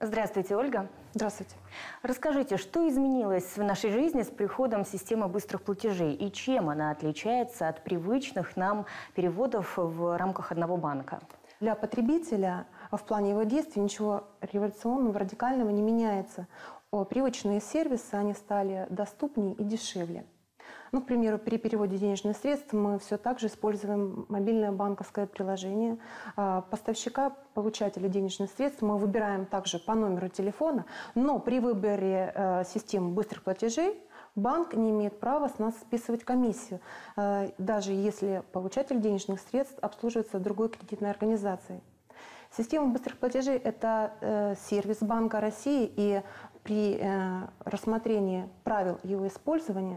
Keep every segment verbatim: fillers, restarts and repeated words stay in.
Здравствуйте, Ольга. Здравствуйте. Расскажите, что изменилось в нашей жизни с приходом системы быстрых платежей и чем она отличается от привычных нам переводов в рамках одного банка? Для потребителя в плане его действий ничего революционного, радикального не меняется. Привычные сервисы, они стали доступнее и дешевле. Ну, к примеру, при переводе денежных средств мы все так же используем мобильное банковское приложение. Поставщика, получателя денежных средств мы выбираем также по номеру телефона, но при выборе системы быстрых платежей банк не имеет права с нас списывать комиссию, даже если получатель денежных средств обслуживается другой кредитной организацией. Система быстрых платежей – это сервис Банка России, и при рассмотрении правил его использования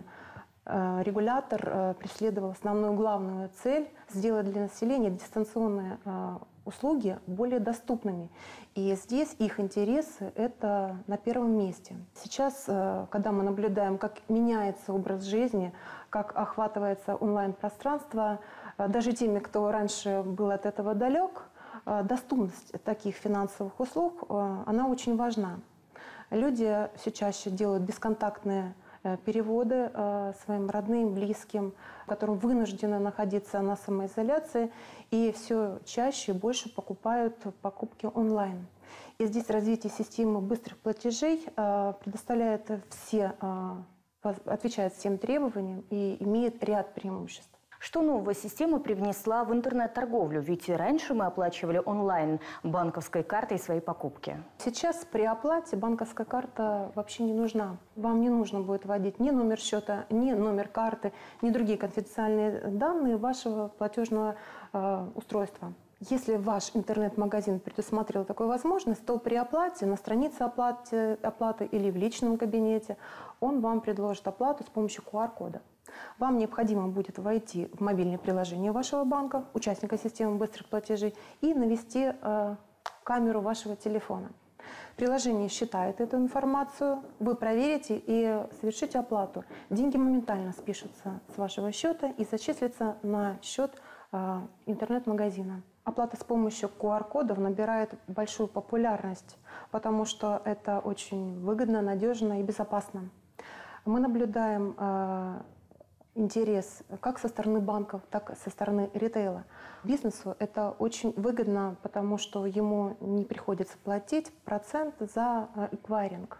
регулятор преследовал основную главную цель – сделать для населения дистанционные услуги более доступными. И здесь их интересы – это на первом месте. Сейчас, когда мы наблюдаем, как меняется образ жизни, как охватывается онлайн-пространство, даже теми, кто раньше был от этого далек, доступность таких финансовых услуг, она очень важна. Люди все чаще делают бесконтактные переводы своим родным, близким, которым вынуждены находиться на самоизоляции, и все чаще и больше покупают покупки онлайн. И здесь развитие системы быстрых платежей предоставляет все, отвечает всем требованиям и имеет ряд преимуществ. Что нового система привнесла в интернет-торговлю? Ведь и раньше мы оплачивали онлайн банковской картой свои покупки. Сейчас при оплате банковская карта вообще не нужна. Вам не нужно будет вводить ни номер счета, ни номер карты, ни другие конфиденциальные данные вашего платежного э, устройства. Если ваш интернет-магазин предусмотрел такую возможность, то при оплате на странице оплаты, оплаты или в личном кабинете он вам предложит оплату с помощью ку ар кода. Вам необходимо будет войти в мобильное приложение вашего банка, участника системы быстрых платежей, и навести э, камеру вашего телефона. Приложение считает эту информацию, вы проверите и совершите оплату. Деньги моментально спишутся с вашего счета и зачислятся на счет э, интернет-магазина. Оплата с помощью ку ар кодов набирает большую популярность, потому что это очень выгодно, надежно и безопасно. Мы наблюдаем э, интерес как со стороны банков, так и со стороны ритейла. Бизнесу это очень выгодно, потому что ему не приходится платить процент за эквайринг.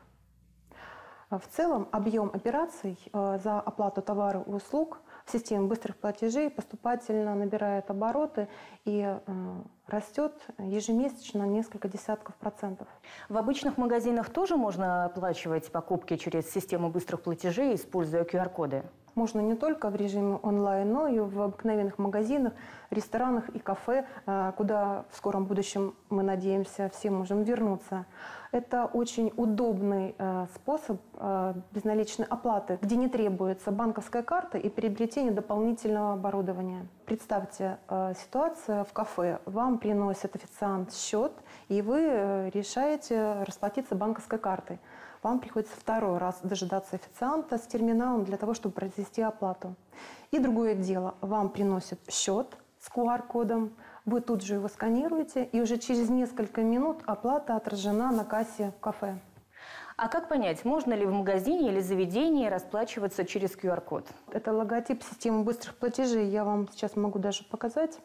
В целом объем операций за оплату товаров и услуг в системе быстрых платежей поступательно набирает обороты и растет ежемесячно на несколько десятков процентов. В обычных магазинах тоже можно оплачивать покупки через систему быстрых платежей, используя ку ар коды? Можно не только в режиме онлайн, но и в обыкновенных магазинах, ресторанах и кафе, куда в скором будущем, мы надеемся, все можем вернуться. Это очень удобный способ безналичной оплаты, где не требуется банковская карта и приобретение дополнительного оборудования. Представьте ситуацию в кафе. Вам приносит официант счет, и вы решаете расплатиться банковской картой. Вам приходится второй раз дожидаться официанта с терминалом для того, чтобы произвести оплату. И другое дело, вам приносят счет с ку ар кодом, вы тут же его сканируете, и уже через несколько минут оплата отражена на кассе в кафе. А как понять, можно ли в магазине или заведении расплачиваться через ку ар код? Это логотип системы быстрых платежей, я вам сейчас могу даже показать.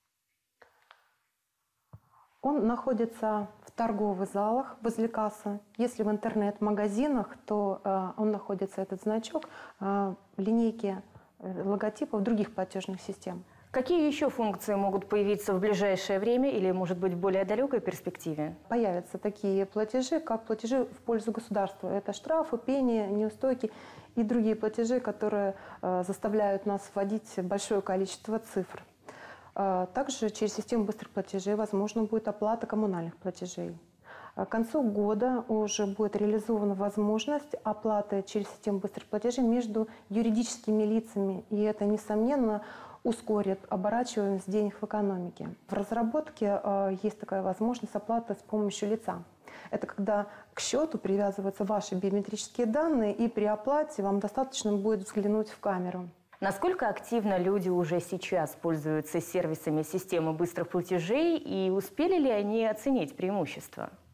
Он находится в торговых залах возле кассы. Если в интернет-магазинах, то э, он находится, этот значок, э, в линейке э, логотипов других платежных систем. Какие еще функции могут появиться в ближайшее время или, может быть, в более далекой перспективе? Появятся такие платежи, как платежи в пользу государства. Это штрафы, пени, неустойки и другие платежи, которые э, заставляют нас вводить большое количество цифр. Также через систему быстрых платежей возможно будет оплата коммунальных платежей. К концу года уже будет реализована возможность оплаты через систему быстрых платежей между юридическими лицами. И это, несомненно, ускорит оборачиваемость денег в экономике. В разработке есть такая возможность оплаты с помощью лица. Это когда к счету привязываются ваши биометрические данные, и при оплате вам достаточно будет взглянуть в камеру. Насколько активно люди уже сейчас пользуются сервисами системы быстрых платежей и успели ли они оценить преимущества?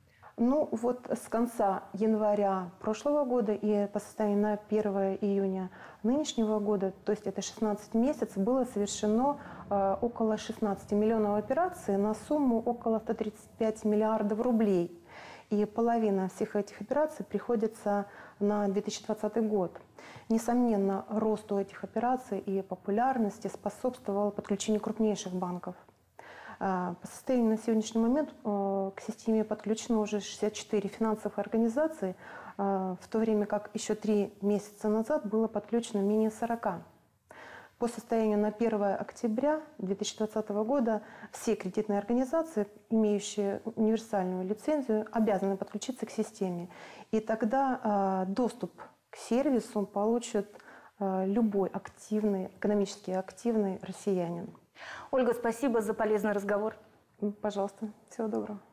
Ну вот с конца января прошлого года и по состоянию на первое июня нынешнего года, то есть это шестнадцать месяцев, было совершено э, около шестнадцати миллионов операций на сумму около ста тридцати пяти миллиардов рублей. И половина всех этих операций приходится на две тысячи двадцатый год. Несомненно, росту этих операций и популярности способствовало подключение крупнейших банков. По состоянию на сегодняшний момент к системе подключено уже шестьдесят четыре финансовых организации, в то время как еще три месяца назад было подключено менее сорока. По состоянию на первое октября две тысячи двадцатого года все кредитные организации, имеющие универсальную лицензию, обязаны подключиться к системе. И тогда доступ к сервису получит любой активный, экономически активный россиянин. Ольга, спасибо за полезный разговор. Пожалуйста, всего доброго.